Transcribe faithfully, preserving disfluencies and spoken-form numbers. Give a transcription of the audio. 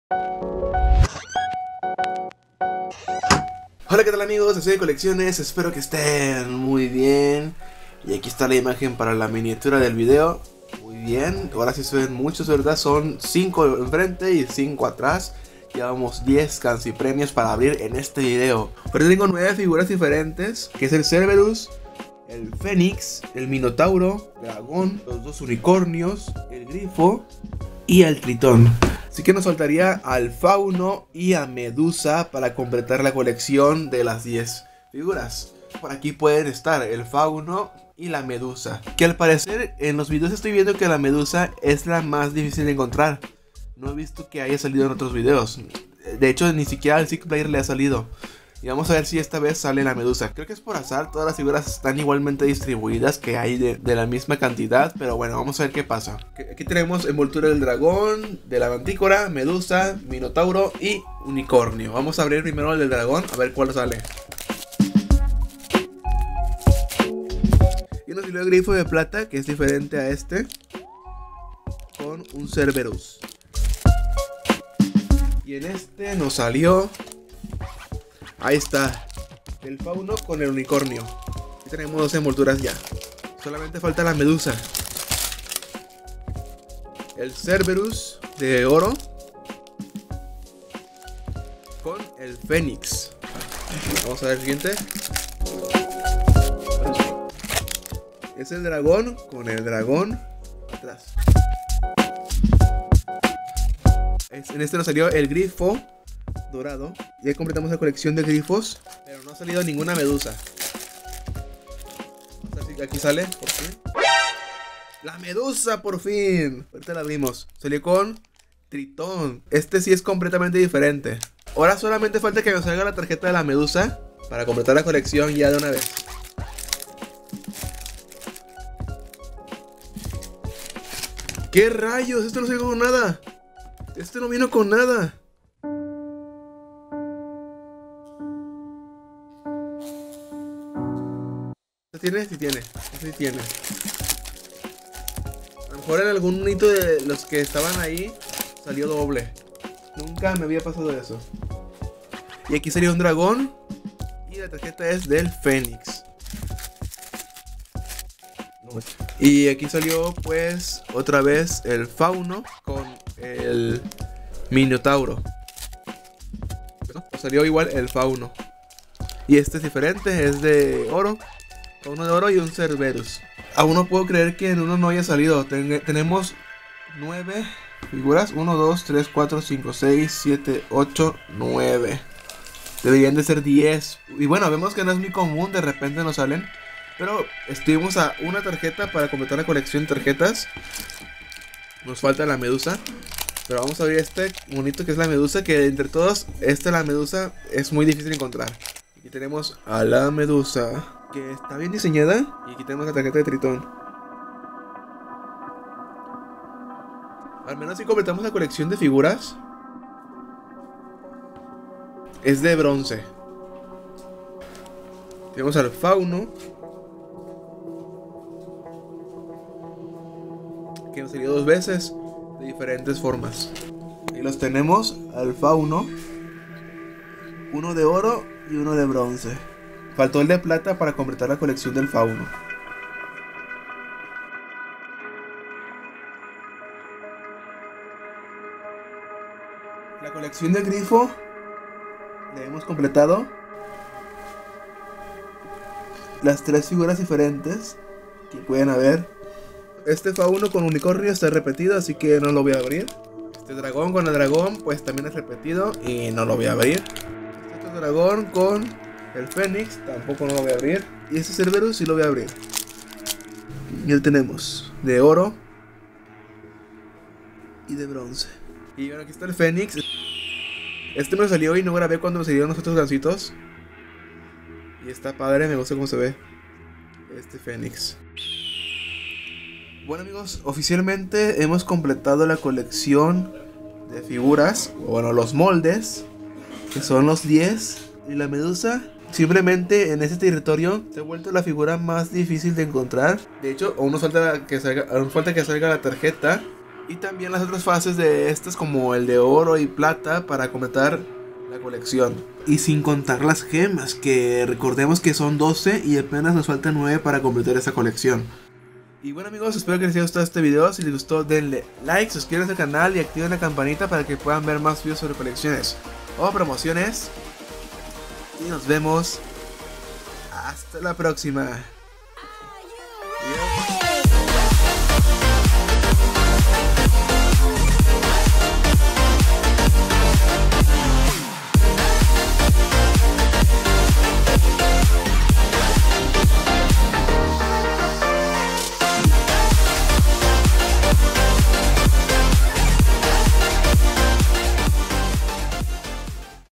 Hola, ¿qué tal amigos? Soy de Colecciones, espero que estén muy bien. Y aquí está la imagen para la miniatura del video. Muy bien, ahora sí se ven muchos, ¿verdad? Son cinco enfrente y cinco atrás. Llevamos diez casi premios para abrir en este video. Pero tengo nueve figuras diferentes, que es el Cerberus, el Fénix, el Minotauro, el Dragón, los dos unicornios, el Grifo y el Tritón. Así que nos faltaría al Fauno y a Medusa para completar la colección de las diez figuras. Por aquí pueden estar el Fauno y la Medusa, que al parecer en los videos estoy viendo que la Medusa es la más difícil de encontrar. No he visto que haya salido en otros videos. De hecho, ni siquiera al Six Player le ha salido. Y vamos a ver si esta vez sale la Medusa. Creo que es por azar, todas las figuras están igualmente distribuidas, que hay de, de la misma cantidad. Pero bueno, vamos a ver qué pasa. Aquí tenemos envoltura del dragón, de la mantícora, Medusa, Minotauro y unicornio. Vamos a abrir primero el del dragón, a ver cuál sale. Y nos salió el grifo de plata, que es diferente a este, con un Cerberus. Y en este nos salió... Ahí está, el Fauno con el unicornio. Aquí tenemos dos envolturas ya. Solamente falta la Medusa. El Cerberus de oro con el Fénix. Vamos a ver el siguiente. Es el dragón con el dragón atrás. En este nos salió el grifo dorado. Ya completamos la colección de grifos, pero no ha salido ninguna Medusa. Vamos a ver si aquí sale, por fin. ¡La Medusa, por fin! Ahorita la abrimos. Salió con Tritón. Este sí es completamente diferente. Ahora solamente falta que me salga la tarjeta de la Medusa para completar la colección ya de una vez. ¿Qué rayos? Esto no salió con nada. Este no vino con nada. ¿Tiene? Sí tiene. Sí tiene. A lo mejor en algún hito de los que estaban ahí salió doble. Nunca me había pasado eso. Y aquí salió un dragón. Y la tarjeta es del Fénix. Y aquí salió pues otra vez el Fauno con el Minotauro. Salió igual el Fauno. Y este es diferente, es de oro. Uno de oro y un Cerberus. Aún no puedo creer que en uno no haya salido. Ten tenemos nueve figuras. uno, dos, tres, cuatro, cinco, seis, siete, ocho, nueve. Deberían de ser diez. Y bueno, vemos que no es muy común. De repente nos salen. Pero estuvimos a una tarjeta para completar la colección de tarjetas. Nos falta la Medusa. Pero vamos a abrir este bonito que es la Medusa. Que entre todos, esta la Medusa es muy difícil de encontrar. Aquí tenemos a la Medusa, que está bien diseñada. Y aquí tenemos la tarjeta de Tritón. Al menos si completamos la colección de figuras. Es de bronce. Tenemos al Fauno, que nos salió dos veces de diferentes formas. Y los tenemos al Fauno, uno de oro y uno de bronce. Faltó el de plata para completar la colección del Fauno. La colección del grifo la hemos completado. Las tres figuras diferentes que pueden haber. Este Fauno con unicornio está repetido, así que no lo voy a abrir. Este dragón con el dragón pues también es repetido y no lo voy a abrir. Este dragón con el Fénix tampoco no lo voy a abrir. Y este Cerberus sí lo voy a abrir. Y lo tenemos de oro y de bronce. Y bueno, aquí está el Fénix. Este me salió y no grabé cuando me salieron los otros gancitos. Y está padre, me gusta cómo se ve este Fénix. Bueno amigos, oficialmente hemos completado la colección de figuras, o bueno, los moldes, que son los diez. Y la Medusa, simplemente en este territorio, se ha vuelto la figura más difícil de encontrar. De hecho, aún nos falta que salga, aún falta que salga la tarjeta Y también las otras fases de estas, como el de oro y plata, para completar la colección. Y sin contar las gemas, que recordemos que son doce y apenas nos faltan nueve para completar esta colección. Y bueno amigos, espero que les haya gustado este video. Si les gustó, denle like, suscríbanse al canal y activen la campanita para que puedan ver más videos sobre colecciones o promociones. Y nos vemos hasta la próxima.